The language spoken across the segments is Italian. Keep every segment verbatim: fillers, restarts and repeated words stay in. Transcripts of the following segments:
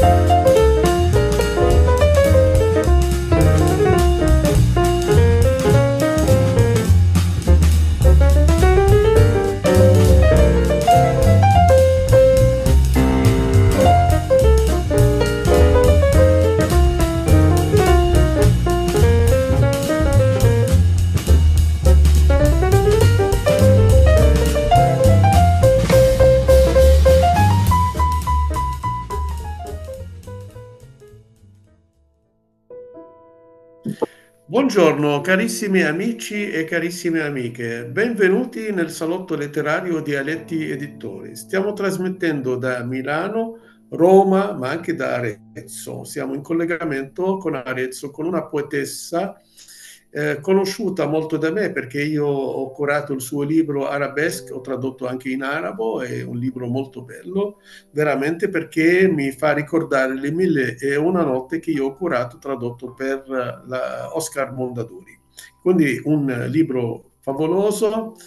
Buongiorno carissimi amici e carissime amiche, benvenuti nel salotto letterario di Aletti Editori. Stiamo trasmettendo da Milano, Roma, ma anche da Arezzo. Siamo in collegamento con Arezzo, con una poetessa eh, conosciuta molto da me perché io ho curato il suo libro Arabesque, ho tradotto anche in arabo, è un libro molto bello, veramente perché mi fa ricordare le mille e una notte che io ho curato, tradotto per la Oscar Mondadori. Quindi un libro favoloso,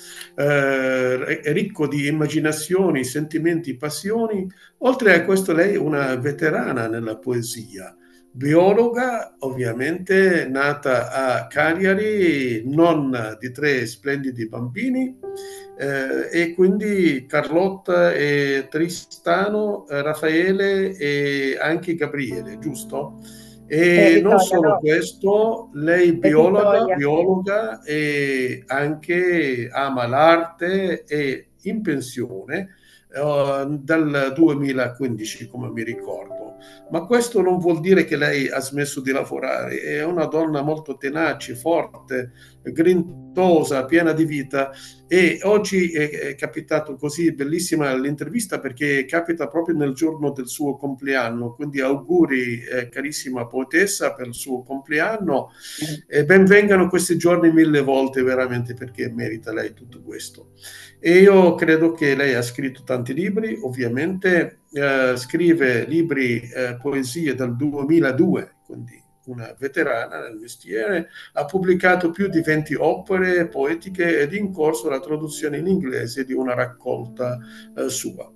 eh, ricco di immaginazioni, sentimenti, passioni. Oltre a questo lei è una veterana nella poesia, biologa, ovviamente nata a Cagliari, nonna di tre splendidi bambini, eh, e quindi Carlotta e Tristano, eh, Raffaele e anche Gabriele, giusto? Eh, E non Vittoria, solo no, questo, lei è biologa, Vittoria. biologa e anche ama l'arte e in pensione eh, dal duemilaquindici, come mi ricordo. Ma questo non vuol dire che lei ha smesso di lavorare, è una donna molto tenace, forte, grintosa, piena di vita e oggi è, è capitato così bellissima l'intervista perché capita proprio nel giorno del suo compleanno, quindi auguri eh, carissima poetessa per il suo compleanno e benvengano questi giorni mille volte veramente perché merita lei tutto questo. E io credo che lei ha scritto tanti libri, ovviamente eh, scrive libri, eh, poesie dal duemiladue, quindi una veterana nel mestiere, ha pubblicato più di venti opere poetiche ed in corso la traduzione in inglese di una raccolta eh, sua.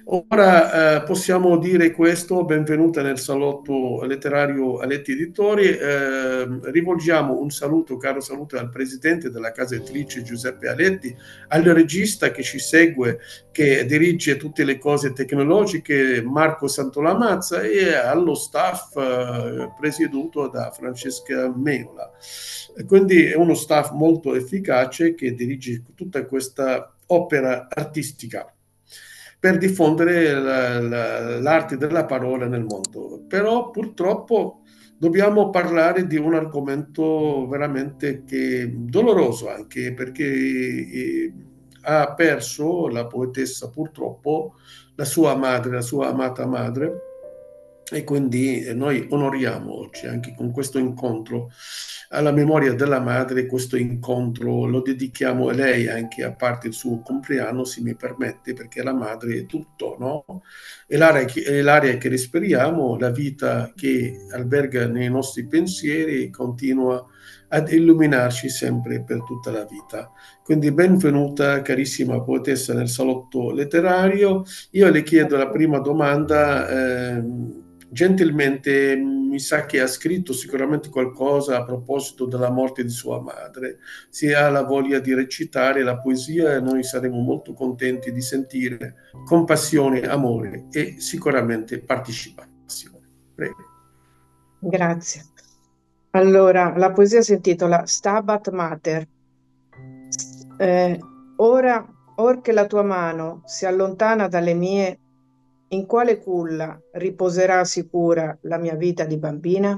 Ora eh, possiamo dire questo, benvenuta nel salotto letterario Aletti Editori, eh, rivolgiamo un saluto, caro saluto al presidente della casa editrice Giuseppe Aletti, al regista che ci segue, che dirige tutte le cose tecnologiche, Marco Santolamazza, e allo staff eh, presieduto da Francesca Meola. Quindi è uno staff molto efficace che dirige tutta questa opera artistica per diffondere la, la, l'arte della parola nel mondo. Però purtroppo dobbiamo parlare di un argomento veramente che, doloroso anche perché eh, ha perso la poetessa purtroppo la sua madre, la sua amata madre, e quindi noi onoriamo oggi anche con questo incontro alla memoria della madre, questo incontro lo dedichiamo a lei anche a parte il suo compleanno, se mi permette, perché la madre è tutto, no? È l'aria che, è l'aria che respiriamo, la vita che alberga nei nostri pensieri continua ad illuminarci sempre per tutta la vita. Quindi benvenuta carissima poetessa nel salotto letterario. Io le chiedo la prima domanda, ehm, gentilmente mi sa che ha scritto sicuramente qualcosa a proposito della morte di sua madre. Se ha la voglia di recitare la poesia, noi saremo molto contenti di sentire compassione, amore e sicuramente partecipazione. Prego. Grazie. Allora, la poesia si intitola Stabat Mater. Eh, ora, or che la tua mano si allontana dalle mie, in quale culla riposerà sicura la mia vita di bambina?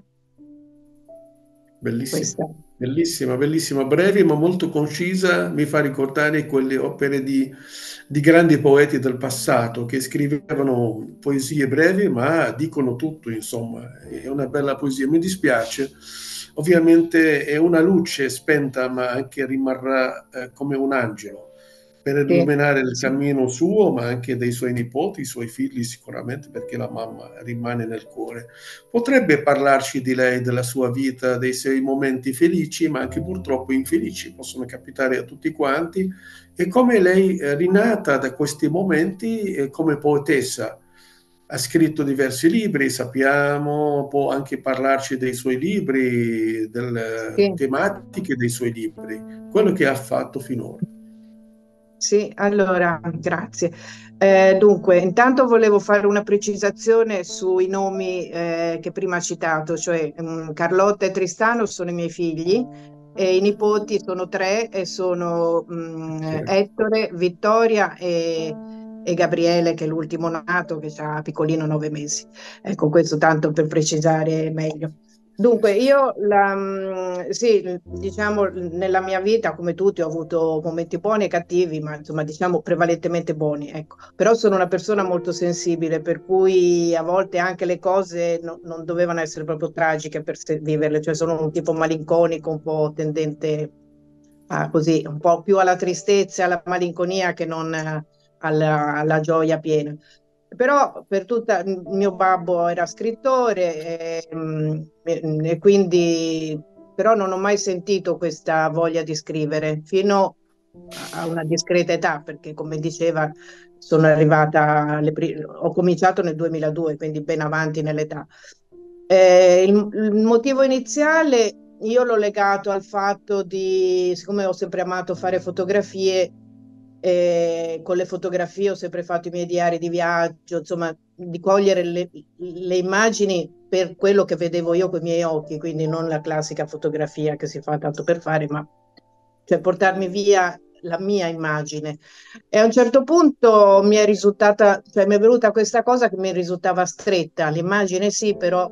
Bellissima, Questa. bellissima, bellissima, breve ma molto concisa, mi fa ricordare quelle opere di, di grandi poeti del passato che scrivevano poesie brevi ma dicono tutto, insomma, è una bella poesia. Mi dispiace, ovviamente è una luce spenta ma anche rimarrà eh, come un angelo per Sì, illuminare il sì. cammino suo, ma anche dei suoi nipoti, i suoi figli sicuramente, perché la mamma rimane nel cuore. Potrebbe parlarci di lei, della sua vita, dei suoi momenti felici, ma anche purtroppo infelici, possono capitare a tutti quanti, e come lei è rinata da questi momenti eh, come poetessa. ha scritto diversi libri, sappiamo, può anche parlarci dei suoi libri, delle Sì. tematiche dei suoi libri, quello che ha fatto finora. Sì, allora, grazie. Eh, dunque, intanto volevo fare una precisazione sui nomi eh, che prima ha citato, cioè mm, Carlotta e Tristano sono i miei figli e i nipoti sono tre e sono mm, Sì. Ettore, Vittoria e, e Gabriele, che è l'ultimo nato, che ha piccolino nove mesi. Ecco, questo tanto per precisare meglio. Dunque, io la, mh, sì, diciamo, nella mia vita, come tutti, ho avuto momenti buoni e cattivi, ma insomma, diciamo prevalentemente buoni, ecco. Però sono una persona molto sensibile, per cui a volte anche le cose no- non dovevano essere proprio tragiche per se- viverle, cioè sono un tipo malinconico, un po' tendente a così, un po' più alla tristezza, alla malinconia che non eh, alla alla gioia piena. Però per tutta, il mio babbo era scrittore e, mm, e- e quindi però non ho mai sentito questa voglia di scrivere fino a una discreta età, perché come diceva sono arrivata alle pri- ho cominciato nel duemiladue, quindi ben avanti nell'età. Eh, il, il motivo iniziale io l'ho legato al fatto di, siccome ho sempre amato fare fotografie, e con le fotografie ho sempre fatto i miei diari di viaggio, insomma, di cogliere le, le immagini per quello che vedevo io con i miei occhi, quindi non la classica fotografia che si fa tanto per fare, ma cioè portarmi via la mia immagine. E a un certo punto mi è risultata, cioè mi è venuta questa cosa che mi risultava stretta, l'immagine sì, però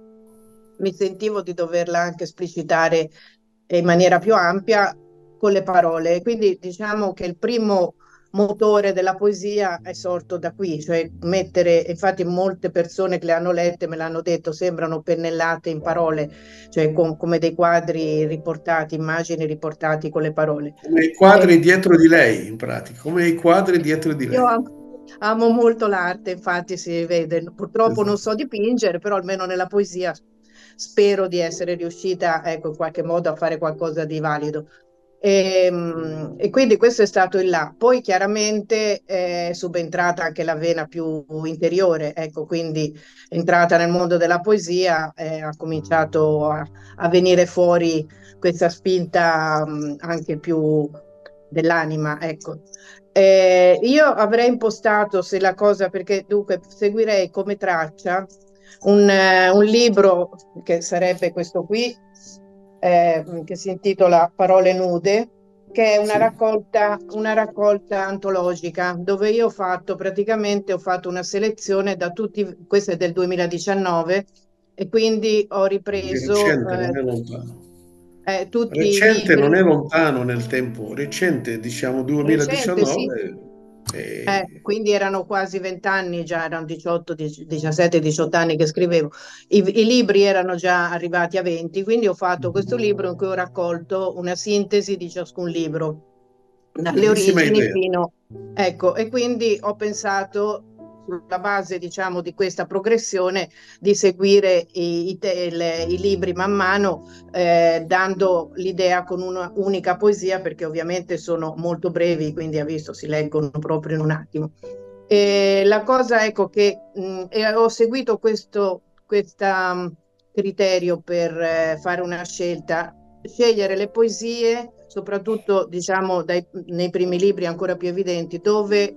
mi sentivo di doverla anche esplicitare in maniera più ampia con le parole. Quindi diciamo che il primo motore della poesia è sorto da qui, cioè mettere, infatti molte persone che le hanno lette me l'hanno detto, sembrano pennellate in parole, cioè com- come dei quadri riportati, immagini riportati con le parole. Come i E quadri dietro di lei, in pratica, come i quadri dietro di io lei. am- amo molto l'arte, infatti si vede, purtroppo non Esatto. so dipingere, però almeno nella poesia spero di essere riuscita, ecco, in qualche modo a fare qualcosa di valido. E, mm, e quindi questo è stato il là. Poi chiaramente è subentrata anche la vena più interiore, ecco, quindi entrata nel mondo della poesia, eh, ha cominciato a, a venire fuori questa spinta, mm, anche più dell'anima, ecco. Eh, io avrei impostato se la cosa, perché dunque seguirei come traccia un, eh, un libro che sarebbe questo qui, eh, che si intitola Parole nude, che è una Sì. raccolta, una raccolta antologica dove io ho fatto praticamente ho fatto una selezione da tutti, questo è del duemiladiciannove, e quindi ho Quindi ripreso recente, non eh, è lontano. eh, tutti i Recente non libri è lontano nel tempo, recente, diciamo recente, sì. duemiladiciannove. Eh, E... quindi erano quasi vent'anni, già erano diciotto, diciassette, diciotto anni che scrivevo. I, I libri erano già arrivati a venti, quindi ho fatto questo libro in cui ho raccolto una sintesi di ciascun libro, dalle Bellissima origini idea. fino... Ecco, e quindi ho pensato, sulla base, diciamo, di questa progressione, di seguire i, i te- le- i libri man mano, eh, dando l'idea con una unica poesia, perché ovviamente sono molto brevi, quindi ha visto, si leggono proprio in un attimo. E la cosa, ecco, che mh, e ho seguito questo questa, mh, criterio per eh, fare una scelta, scegliere le poesie, soprattutto, diciamo, dai- nei primi libri ancora più evidenti, dove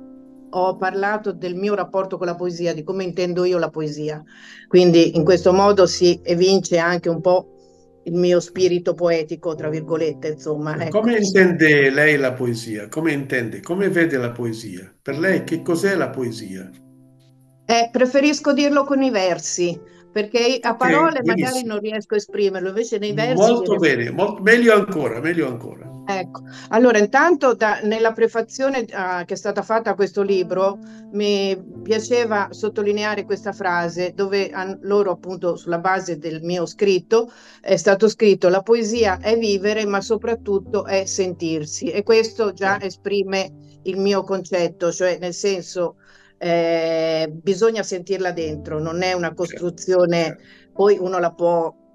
ho parlato del mio rapporto con la poesia, di come intendo io la poesia. Quindi in questo modo si evince anche un po' il mio spirito poetico, tra virgolette, insomma, ecco. Come intende lei la poesia? Come intende? Come vede la poesia? Per lei che cos'è la poesia? Eh, preferisco dirlo con i versi, perché a Ok, parole magari benissimo. non riesco a esprimerlo, invece nei versi mi Molto riesco. bene, mol- meglio ancora, meglio ancora. Ecco, allora intanto da- nella prefazione ah, che è stata fatta a questo libro mi piaceva sottolineare questa frase dove han- loro appunto sulla base del mio scritto è stato scritto: la poesia è vivere ma soprattutto è sentirsi, e questo già Certo, esprime il mio concetto, cioè nel senso, eh, bisogna sentirla dentro, non è una certo, costruzione, certo. poi uno la può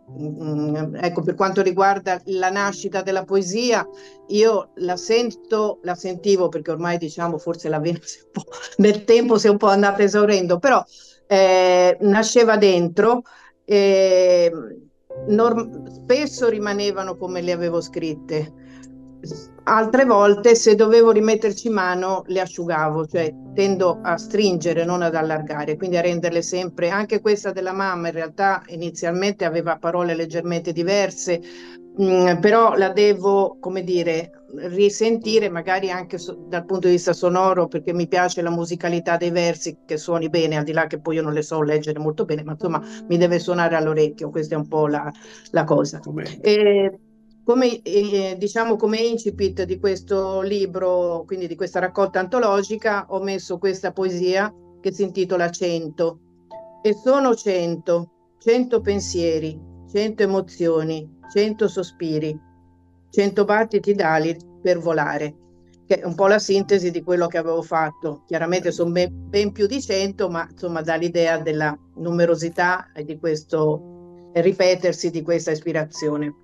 Mm, ecco, per quanto riguarda la nascita della poesia, io la sento, la sentivo perché ormai diciamo forse la vena si è un po', nel tempo si è un po' andata esaurendo, però eh, nasceva dentro, eh, norm- spesso rimanevano come le avevo scritte. Altre volte, se dovevo rimetterci mano, le asciugavo, cioè tendo a stringere, non ad allargare, quindi a renderle sempre, anche questa della mamma in realtà inizialmente aveva parole leggermente diverse, mh, però la devo, come dire, risentire magari anche so- dal punto di vista sonoro, perché mi piace la musicalità dei versi, che suoni bene, al di là che poi io non le so leggere molto bene, ma insomma mi deve suonare all'orecchio, questa è un po' la, la cosa. Come, E, come, eh, diciamo come incipit di questo libro, quindi di questa raccolta antologica, ho messo questa poesia che si intitola Cento. E sono cento, cento pensieri, cento emozioni, cento sospiri, cento battiti d'ali per volare, che è un po' la sintesi di quello che avevo fatto. Chiaramente sono ben, ben più di cento, ma insomma dà l'idea della numerosità e di questo ripetersi di questa ispirazione.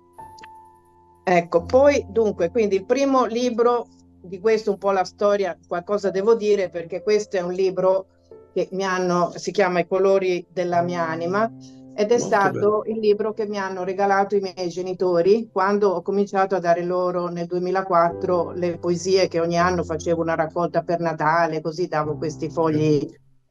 Ecco, poi dunque, quindi il primo libro di questo un po' la storia, qualcosa devo dire perché questo è un libro che mi hanno, si chiama I colori della mia anima ed è molto bello. stato il libro che mi hanno regalato i miei genitori quando ho cominciato a dare loro nel duemilaquattro le poesie che ogni anno facevo una raccolta per Natale, così davo questi fogli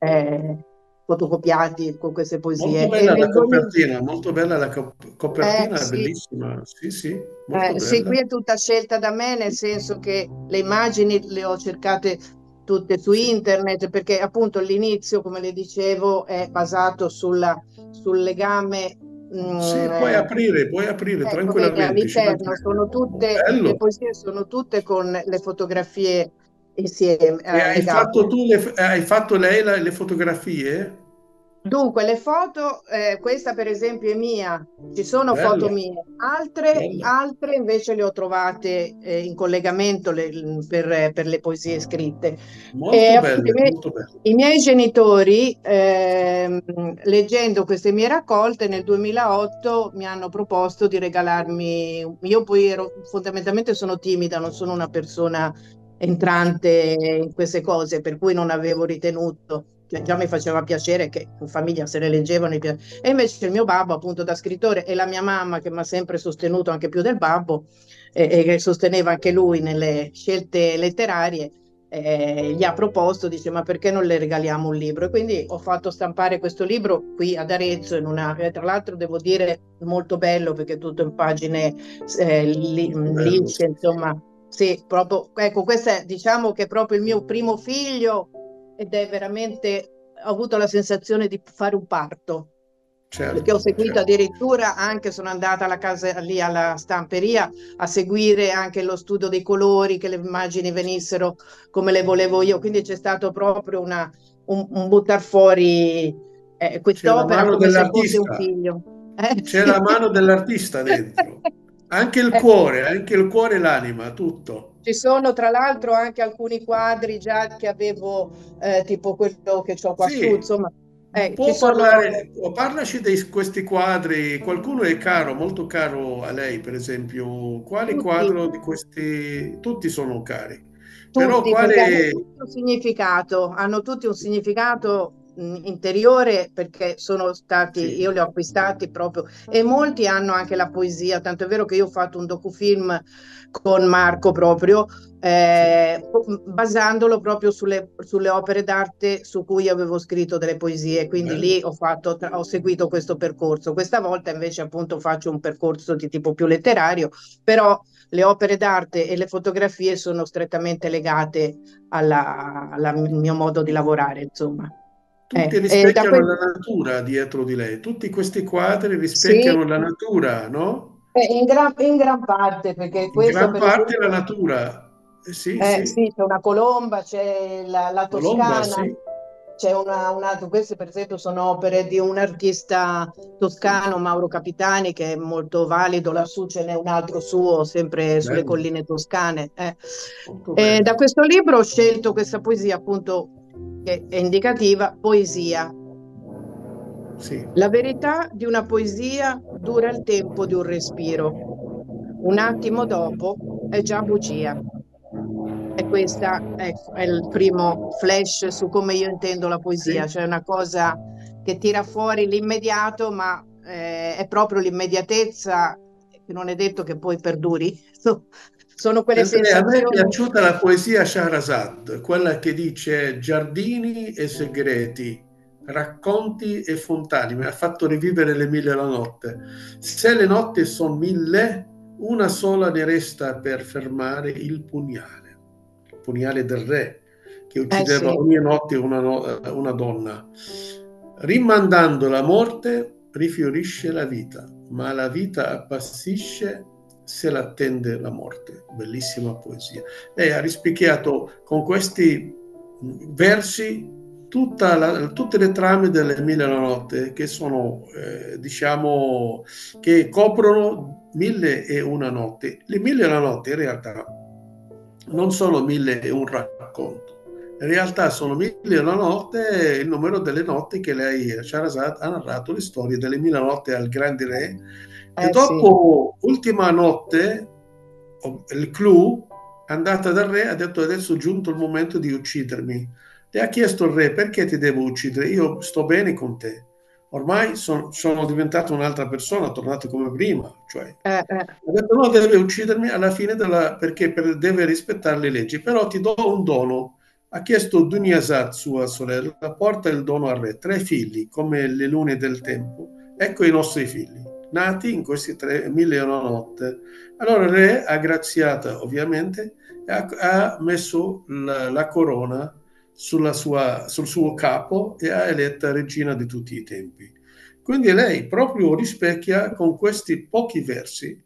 eh, fotocopiati con queste Molto poesie. E bella la nel duemila, copertina, molto bella la co- eh, copertina, è sì, bellissima. Sì, sì, molto eh, sì, bella. qui è tutta scelta da me, nel senso che le immagini le ho cercate tutte su Sì, internet, perché appunto l'inizio, come le dicevo, è basato sulla- sul legame. sì, mm, puoi eh, aprire, puoi aprire ecco, vedi, tranquillamente, ci all'interno mancherebbe. sono tutte, le Bello. poesie sono tutte con le fotografie insieme, E eh, hai fatto legate. tu le, hai fatto lei la- le fotografie? Dunque, le foto, eh, questa per esempio è mia, ci sono foto Bella, mie, altre, bella. altre invece le ho trovate eh, in collegamento le- per, per le poesie scritte. E Molto appunto i belle, miei, molto belle. i miei genitori, ehm, leggendo queste mie raccolte nel duemilaotto, mi hanno proposto di regalarmi, io poi ero, fondamentalmente sono timida, non sono una persona entrante in queste cose, per cui non avevo ritenuto, cioè, già mi faceva piacere che in famiglia se le leggevano. E invece il mio babbo, appunto da scrittore, e la mia mamma, che mi ha sempre sostenuto anche più del babbo, e, e che sosteneva anche lui nelle scelte letterarie, eh, gli ha proposto, dice, ma perché non le regaliamo un libro? E quindi ho fatto stampare questo libro qui ad Arezzo, in una, eh, tra l'altro devo dire molto bello perché è tutto in pagine eh, li- Molto bello, lisce, sì. insomma. Sì, proprio, ecco, questo è, diciamo che è proprio il mio primo figlio ed è veramente, ho avuto la sensazione di fare un parto, perché ho Certo, seguito certo. addirittura, anche sono andata alla casa lì alla stamperia a seguire anche lo studio dei colori, che le immagini venissero come le volevo io, quindi c'è stato proprio una, un, un buttar fuori eh, C'è la quest'opera mano come se fosse un dell'artista, figlio. Eh, c'è sì. la mano dell'artista dentro. Anche il Eh, cuore, anche il cuore e l'anima, tutto. Ci sono tra l'altro anche alcuni quadri già che avevo, eh, tipo quello che ho qua su, Sì, insomma, eh, ci può sono parlare, può- parlaci di questi quadri. Qualcuno è caro, molto caro a lei, per esempio. Quale tutti, quadro di questi? Tutti sono cari. Però tutti, perché hanno quale... tutti un significato, hanno tutti un significato mh, interiore perché sono stati, io Sì, li ho acquistati proprio, e molti hanno anche la poesia, tanto è vero che io ho fatto un docufilm con Marco proprio, sì, eh, basandolo proprio sulle, sulle opere d'arte su cui avevo scritto delle poesie, quindi bello. lì ho fatto, ho seguito questo percorso. Questa volta invece appunto faccio un percorso di tipo più letterario, però le opere d'arte e le fotografie sono strettamente legate alla- alla- al mio modo di lavorare, insomma. Tutti Eh, e da rispecchiano que- la natura dietro di lei. Tutti questi quadri sì, rispecchiano la natura, no? eh, in gran, in gran parte, perché In questo gran per parte la esempio, natura. Eh, sì, eh, sì. sì, c'è una colomba, c'è la, la Colomba, Toscana, sì. c'è una, un altro, queste per esempio sono opere di un artista toscano, Mauro Capitani, che è molto valido, lassù ce n'è un altro suo, sempre sulle Bello, colline toscane. eh. molto E da bello. questo libro ho scelto questa poesia, appunto, che è indicativa, poesia. sì. La verità di una poesia dura il tempo di un respiro. Un attimo dopo è già bugia. E questa è, è il primo flash su come io intendo la poesia, Sì. cioè una cosa che tira fuori l'immediato, ma eh, è proprio l'immediatezza che non è detto che poi perduri. So- Sono quelle Andrea, a me è sensazioni. piaciuta la poesia Shahrazad, quella che dice giardini e segreti, racconti e fontane, mi ha fatto rivivere le mille e la notte. Se le notti sono mille, una sola ne resta per fermare il pugnale, il pugnale del re, che Eh uccideva sì, ogni notte una, no- una donna. Rimandando la morte, rifiorisce la vita, ma la vita appassisce se l'attende la morte. Bellissima poesia. Lei ha rispecchiato con questi versi tutta la- tutte le trame delle Mille e una notte che sono, eh, diciamo, che coprono Mille e una notte. Le Mille e una notte in realtà non sono mille e un racconto. In realtà sono mille e una notte il numero delle notti che lei, Shahrazad, ha narrato le storie delle mille notte al grande re. E eh sì, dopo Ultima notte, il clou, è andata dal re, ha detto adesso è giunto il momento di uccidermi. Le ha chiesto il re perché ti devo uccidere? Io sto bene con te. Ormai son- sono diventato un'altra persona, tornato come prima. Cioè, eh, eh, ha detto no, deve uccidermi alla fine della, perché per- deve rispettare le leggi, però ti do un dono. Ha chiesto Dunyazad, sua sorella, porta il dono al re, tre figli, come le lune del tempo. Ecco i nostri figli, nati in questi tre, mille e una notte. Allora il re ha graziata, ovviamente, e ha, ha messo la, la corona sulla sua- sul suo capo e ha eletta regina di tutti i tempi. Quindi lei proprio rispecchia con questi pochi versi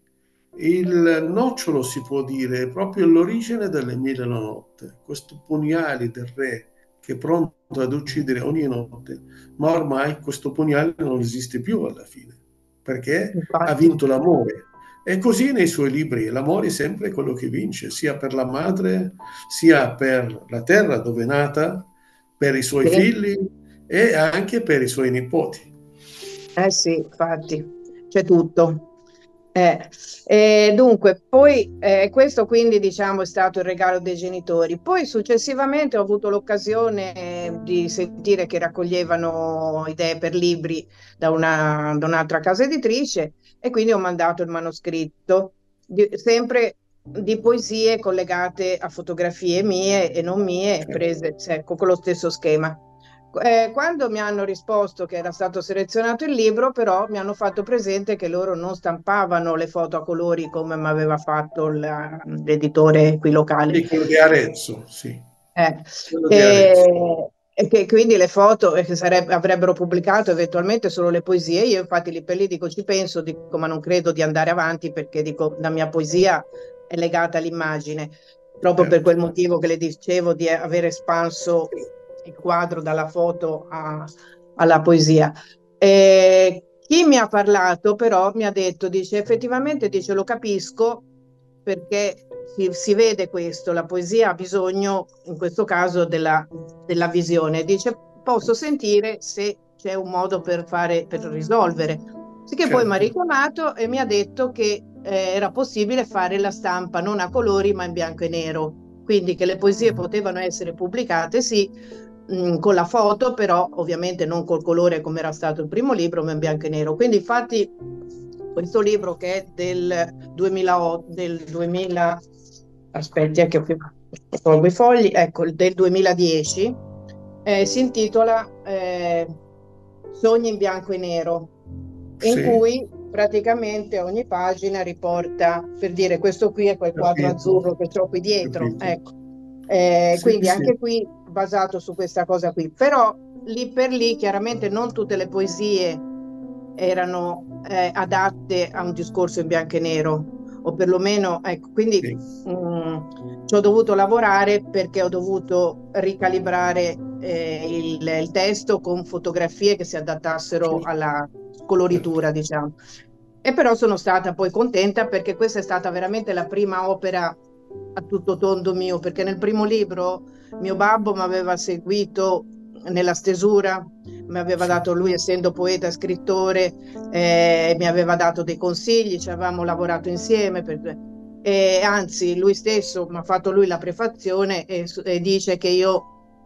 il nocciolo, si può dire, è proprio l'origine delle mille e una notte, questo pugnale del re che è pronto ad uccidere ogni notte, ma ormai questo pugnale non esiste più alla fine, perché ha infatti. vinto l'amore. E così nei suoi libri, l'amore è sempre quello che vince, sia per la madre, sia per la terra dove è nata, per i suoi Sì. figli e anche per i suoi nipoti. Eh sì, infatti, c'è tutto. Eh, e dunque, poi eh, questo quindi diciamo è stato il regalo dei genitori. Poi successivamente ho avuto l'occasione eh, di sentire che raccoglievano idee per libri da una, da un'altra casa editrice e quindi ho mandato il manoscritto, di- sempre di poesie collegate a fotografie mie e non mie, Cioè, prese, ecco, con lo stesso schema. Eh, quando mi hanno risposto che era stato selezionato il libro, però mi hanno fatto presente che loro non stampavano le foto a colori come mi aveva fatto la- l'editore qui locale. sì, quello di Arezzo, sì, Eh, quello di Arezzo. e, e che quindi le foto eh, che sareb- avrebbero pubblicato eventualmente solo le poesie. Io infatti lì per lì dico ci penso, dico, ma non credo di andare avanti perché dico la mia poesia è legata all'immagine, proprio per Certo. quel motivo che le dicevo di aver espanso il quadro dalla foto a- alla poesia. E chi mi ha parlato però mi ha detto, dice effettivamente, dice lo capisco perché si, si vede questo, la poesia ha bisogno in questo caso della, della visione, dice posso sentire se c'è un modo per fare, per risolvere. Sicché poi mi ha Certo, richiamato e mi ha detto che eh, era possibile fare la stampa non a colori ma in bianco e nero, quindi che le poesie potevano essere pubblicate, sì, mh, con la foto, però ovviamente non col colore come era stato il primo libro, ma in bianco e nero. Quindi infatti questo libro che è del duemilaotto, del duemila, aspetti, è che tolgo i fogli, ecco, del duemiladieci, eh, si intitola eh, Sogni in bianco e nero, in sì, cui praticamente ogni pagina riporta, per dire, questo qui è quel quadro capito, azzurro che ho qui dietro, capito. ecco. Eh, Sì, quindi sì, anche qui basato su questa cosa qui, però lì per lì chiaramente non tutte le poesie erano eh, adatte a un discorso in bianco e nero, o perlomeno, ecco, quindi sì, mh, ci ho dovuto lavorare perché ho dovuto ricalibrare eh, il, il testo con fotografie che si adattassero certo, alla certo. coloritura, diciamo. E però sono stata poi contenta perché questa è stata veramente la prima opera a tutto tondo mio, perché nel primo libro mio babbo mi aveva seguito nella stesura, mi aveva sì. dato lui, essendo poeta e scrittore, eh, mi aveva dato dei consigli, ci avevamo lavorato insieme, per, e anzi lui stesso mi ha fatto lui la prefazione e, e dice che io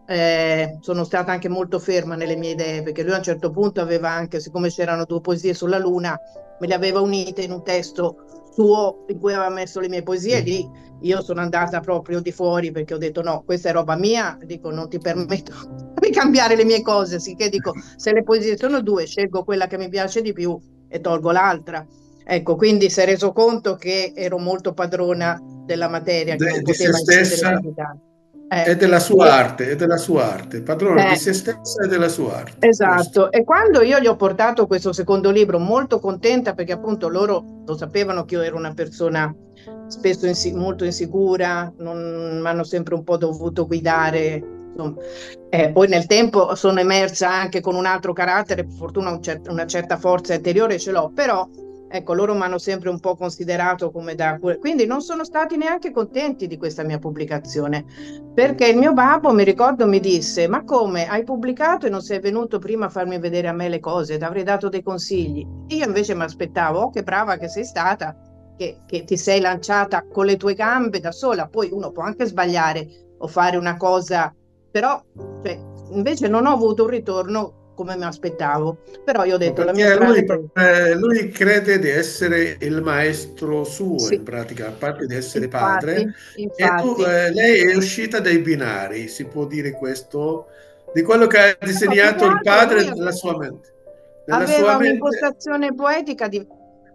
eh, sono stata anche molto ferma nelle mie idee, perché lui a un certo punto aveva anche, siccome c'erano due poesie sulla luna, me le aveva unite in un testo suo in cui aveva messo le mie poesie. Lì io sono andata proprio di fuori, perché ho detto no, questa è roba mia, dico non ti permetto di cambiare le mie cose, sicché dico se le poesie sono due scelgo quella che mi piace di più e tolgo l'altra. Ecco, quindi si è reso conto che ero molto padrona della materia, che non De- di se poteva incidere stessa più di tanto. e Eh, della sua e- arte, e della sua arte, padrona di eh, se stessa e della sua arte, questo. Esatto, e quando io gli ho portato questo secondo libro, molto contenta perché appunto loro lo sapevano che io ero una persona spesso insi- molto insicura, non mi hanno sempre un po' dovuto guidare, insomma. Eh, poi nel tempo sono emersa anche con un altro carattere, per fortuna un cer- una certa forza interiore ce l'ho, però ecco, loro mi hanno sempre un po' considerato come da... Quindi non sono stati neanche contenti di questa mia pubblicazione. Perché il mio babbo, mi ricordo, mi disse: Ma come hai pubblicato e non sei venuto prima a farmi vedere a me le cose? Ti avrei dato dei consigli. Io invece mi aspettavo, oh, che brava che sei stata, che, che ti sei lanciata con le tue gambe da sola. Poi uno può anche sbagliare o fare una cosa, però cioè, invece non ho avuto un ritorno come mi aspettavo. Però io ho Ma detto: La mia perché strada lui, è questa. eh, lui crede di essere il maestro suo, Sì, in pratica, a parte di essere padre, infatti, e tu, infatti. eh, lei è uscita dai binari, si può dire questo, di quello che ha No, più che disegnato il altro padre lui nella sua mente. Nella sua aveva mente, un'impostazione poetica di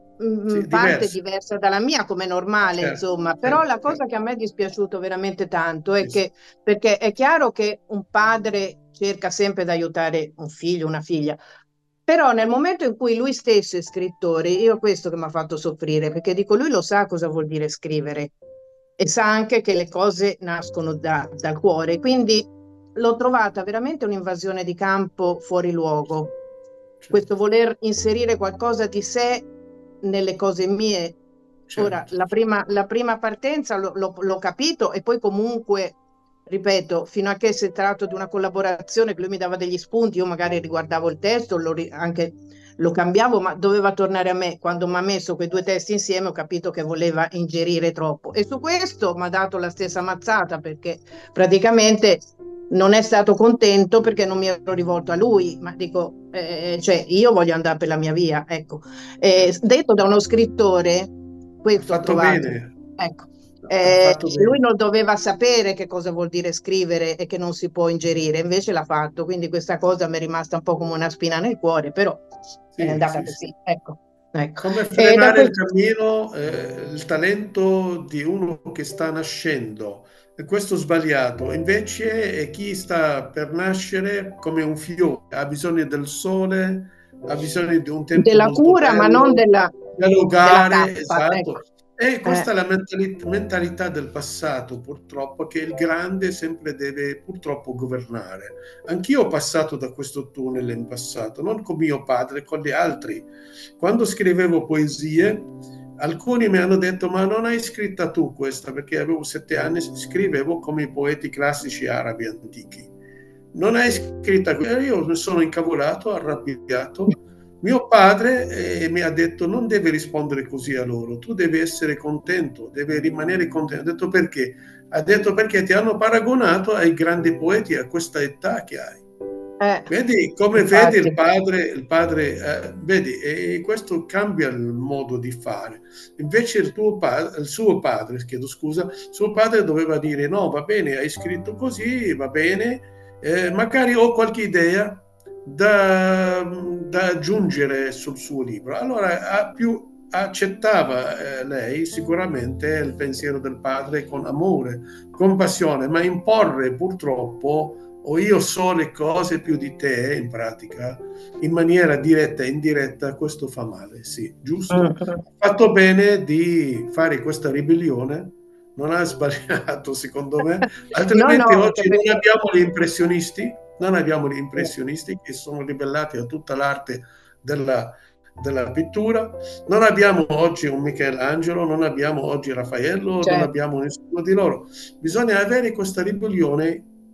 in sì, parte diversa, diversa dalla mia, come normale, certo, insomma, però certo, la cosa certo. che a me è dispiaciuto veramente tanto è Sì, sì. che, perché è chiaro che un padre cerca sempre di aiutare un figlio, una figlia, però nel momento in cui lui stesso è scrittore, io questo che mi ha fatto soffrire, perché dico, lui lo sa cosa vuol dire scrivere e sa anche che le cose nascono da- dal cuore, quindi l'ho trovata veramente un'invasione di campo fuori luogo. Questo Certo, voler inserire qualcosa di sé nelle cose mie. Ora, certo. la prima, la prima partenza l'ho l'ho- l'ho capito e poi comunque, ripeto, fino a che si tratta di una collaborazione che lui mi dava degli spunti, io magari riguardavo il testo, lo ri- anche lo cambiavo, ma doveva tornare a me. Quando mi ha messo quei due testi insieme ho capito che voleva ingerire troppo. E su questo mi ha dato la stessa mazzata perché praticamente non è stato contento perché non mi ero rivolto a lui, ma dico, eh, cioè io voglio andare per la mia via, ecco. Eh, Certo. detto da uno scrittore, Ha questo ho fatto trovato, bene, ecco. ha Eh, fatto lui bene. non doveva sapere che cosa vuol dire scrivere e che non si può ingerire, invece l'ha fatto, quindi questa cosa mi è rimasta un po' come una spina nel cuore, però è Sì, andata sì, sì. così, ecco. Ecco. Come E da frenare il questo, cammino, eh, il talento di uno che sta nascendo. E questo è sbagliato. Invece è chi sta per nascere come un fiore, ha bisogno del sole, ha bisogno di un tempo della molto cura, ma non bello, della, della dialogare, cappa, ecco. esatto. E Eh, questa è la mentali- mentalità del passato, purtroppo, che il grande sempre deve purtroppo governare. Anch'io ho passato da questo tunnel in passato, non con mio padre, con gli altri. Quando scrivevo poesie, alcuni mi hanno detto: Ma non hai scritta tu questa? Perché avevo sette anni, scrivevo come i poeti classici arabi antichi. Non hai scritta questa? Io mi sono incavolato, arrabbiato. Mio padre eh, mi ha detto: Non devi rispondere così a loro, tu devi essere contento, devi rimanere contento. Ho detto: Perché? Ha detto: Perché ti hanno paragonato ai grandi poeti a questa età che hai. eh, Vedi come vedi il infatti. padre, il padre eh, vedi, e questo cambia il modo di fare. Invece il, tuo pa- il suo padre, chiedo scusa, suo padre doveva dire: No, va bene, hai scritto così, va bene, eh, magari ho qualche idea da, da aggiungere sul suo libro. Allora, ha più, accettava eh, lei sicuramente il pensiero del padre con amore, compassione, ma imporre purtroppo o io so le cose più di te, in pratica, in maniera diretta e indiretta, questo fa male, sì, giusto. Mm. Ha fatto bene di fare questa ribellione, non ha sbagliato secondo me, No, altrimenti no, anche oggi non perché abbiamo gli impressionisti, non abbiamo gli impressionisti che sono ribellati a tutta l'arte della, della pittura, non abbiamo oggi un Michelangelo, non abbiamo oggi Raffaello, non certo. abbiamo nessuno di loro. Bisogna avere questa ribellione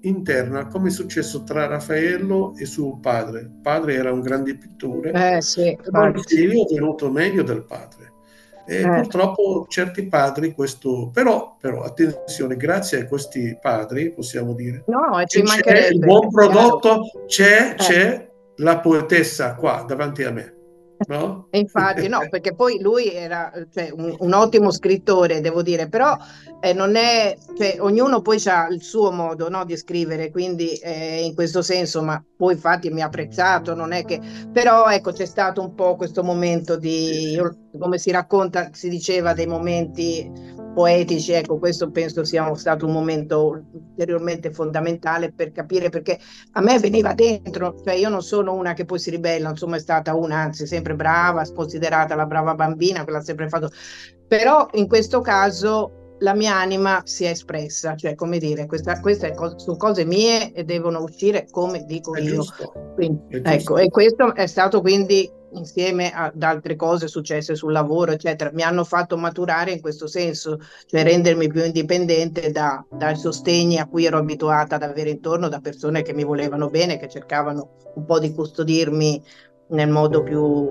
interna, come è successo tra Raffaello e suo padre. Il padre era un grande pittore, Eh sì, però il infatti. figlio è venuto meglio del padre. E Eh. purtroppo certi padri questo, però, però attenzione, grazie a questi padri possiamo dire No, che ci c'è il mancherebbe, buon è chiaro. prodotto, c'è, Eh. c'è la poetessa qua davanti a me, no? E infatti, no, perché poi lui era, cioè, un, un ottimo scrittore, devo dire, però eh, non è, cioè, ognuno poi ha il suo modo, no, di scrivere, quindi eh, in questo senso, ma poi infatti mi ha apprezzato, non è che, però ecco, c'è stato un po' questo momento Sì, di, sì. io- come si racconta, si diceva dei momenti poetici, ecco, questo penso sia stato un momento ulteriormente fondamentale per capire perché a me veniva dentro, cioè io non sono una che poi si ribella, insomma è stata una, anzi sempre brava, considerata la brava bambina, che l'ha sempre fatto, però in questo caso la mia anima si è espressa, cioè come dire, questa, queste co- sono cose mie e devono uscire come dico È io. giusto, Quindi, è ecco, e giusto. questo è stato quindi insieme ad altre cose successe sul lavoro, eccetera, mi hanno fatto maturare in questo senso, cioè rendermi più indipendente da, dai sostegni a cui ero abituata ad avere intorno da persone che mi volevano bene, che cercavano un po' di custodirmi nel modo più,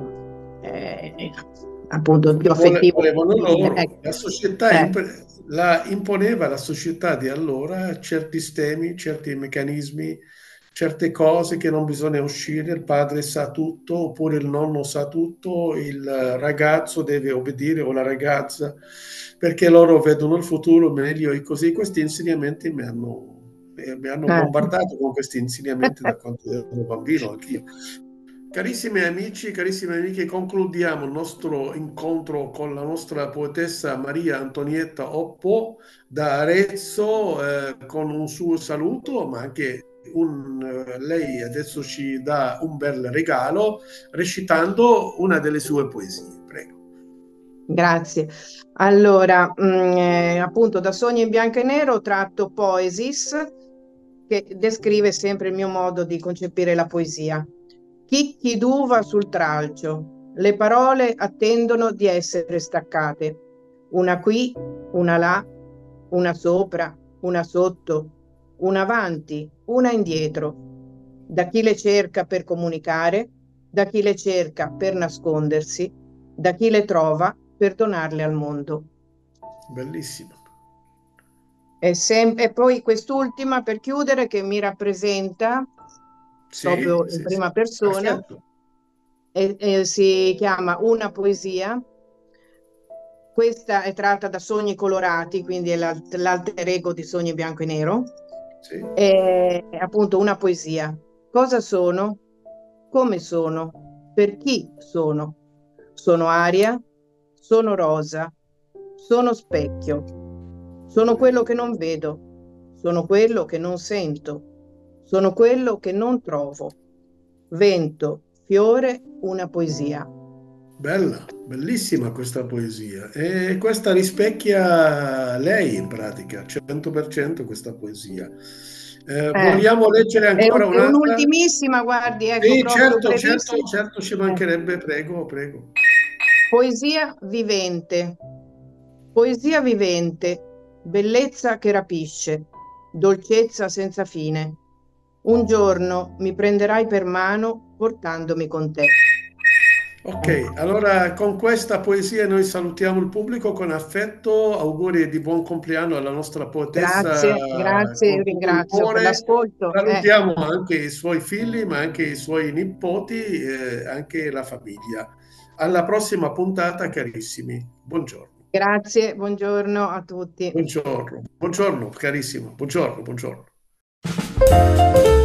eh, appunto, più Come vole- affettivo volevano possibile. loro. Ecco. La società Eh, imp- la imponeva la società di allora certi sistemi, certi meccanismi, certe cose che non bisogna uscire. Il padre sa tutto, oppure il nonno sa tutto, il ragazzo deve obbedire o la ragazza, perché loro vedono il futuro meglio e così. Questi insegnamenti mi hanno, eh, mi hanno eh. bombardato con questi insegnamenti da quando ero bambino anch'io. Carissimi amici, carissime amiche, concludiamo il nostro incontro con la nostra poetessa Maria Antonietta Oppo da Arezzo eh, con un suo saluto, ma anche un, eh, lei adesso ci dà un bel regalo recitando una delle sue poesie. Prego. Grazie. Allora, mh, eh, appunto, da Sogni in bianco e nero ho tratto Poesis, che descrive sempre il mio modo di concepire la poesia. Chi chi d'uva sul tralcio, le parole attendono di essere staccate. Una qui, una là, una sopra, una sotto, una avanti, una indietro. Da chi le cerca per comunicare, da chi le cerca per nascondersi, da chi le trova per donarle al mondo. Bellissimo. E, sem- e poi quest'ultima per chiudere che mi rappresenta Sì, proprio in sì, sì. prima persona Perfetto. e, e si chiama Una poesia. Questa è tratta da Sogni colorati, quindi è l'alt- l'alter ego di Sogni bianco e nero. Sì. È appunto una poesia. Cosa sono? Come sono? Per chi sono? Sono aria, sono rosa, sono specchio, sono quello che non vedo, sono quello che non sento, sono quello che non trovo. Vento, fiore, una poesia. Bella, bellissima questa poesia e questa rispecchia lei in pratica, cento per cento questa poesia. Eh, Eh, vogliamo leggere è un- ancora è un'altra? un'ultimissima, guardi, ecco, Sì, proprio certo, certo, brevissima. certo, ci Eh. mancherebbe, prego, prego. Poesia vivente. Poesia vivente, bellezza che rapisce, dolcezza senza fine. Un giorno mi prenderai per mano portandomi con te. Ok, Ecco. allora con questa poesia noi salutiamo il pubblico con affetto, auguri di buon compleanno alla nostra poetessa Grazie, grazie, io con tutto il ringrazio per cuore. l'ascolto. Eh. Salutiamo anche i suoi figli, ma anche i suoi nipoti, eh, anche la famiglia. Alla prossima puntata, carissimi. Buongiorno. Grazie, buongiorno a tutti. Buongiorno, buongiorno, carissimo. Buongiorno, buongiorno.